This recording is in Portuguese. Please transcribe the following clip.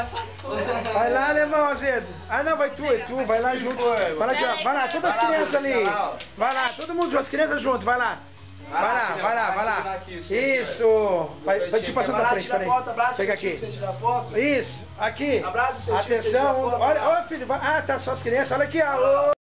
tirar foto. Vai lá, alemão, Azedo. Ah, não, vai tu, vai lá junto. Vai lá, todas as crianças ali. Vai lá, todo mundo junto, as crianças junto, vai lá. Vai lá. Isso. Vai te passando pra frente, peraí. Pega aqui. Isso, aqui. Atenção. Olha, filho. Ah, tá só as crianças. Olha aqui, ó.